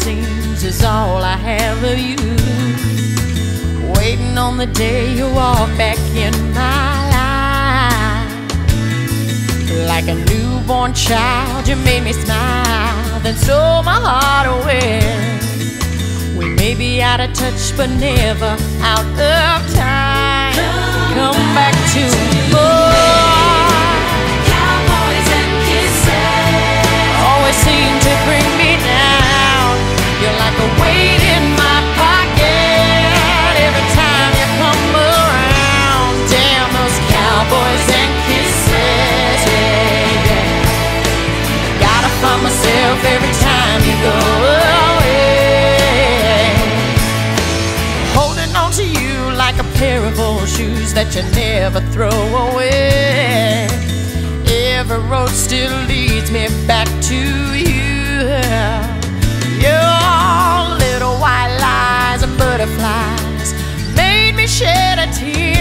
seems, is all I have of you. Waiting on the day you walk back in my life. Like a newborn child, you made me smile, then stole my heart away. We may be out of touch, but never out of time. Come back to me, boy. Cowboys and kisses Always seem to bring me down. You're like a weight in my pocket every time you come around. Damn those cowboys and kisses, yeah, yeah. Gotta find myself every time you go away. Holding on to you like a pair of old shoes that you never throw away. Every road still leads me back to you. Your little white lies and butterflies made me shed a tear.